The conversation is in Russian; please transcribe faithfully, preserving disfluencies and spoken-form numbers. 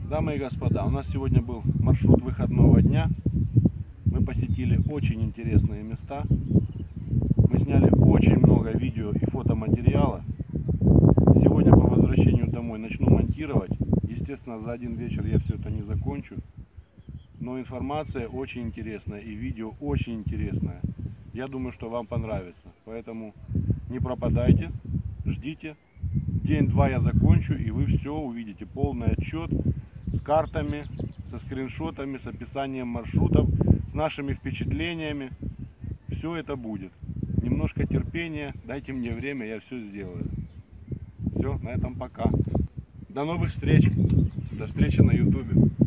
Дамы и господа, у нас сегодня был маршрут выходного дня. Мы посетили очень интересные места. Мы сняли очень много видео и фотоматериала. Сегодня по возвращению домой начну монтировать. Естественно, за один вечер я все это не закончу. Но информация очень интересная и видео очень интересное. Я думаю, что вам понравится. Поэтому не пропадайте, ждите. День-два я закончу, и вы все увидите. Полный отчет с картами, со скриншотами, с описанием маршрутов, с нашими впечатлениями. Все это будет. Немножко терпения, дайте мне время, я все сделаю. Все, на этом пока. До новых встреч. До встречи на ютубе.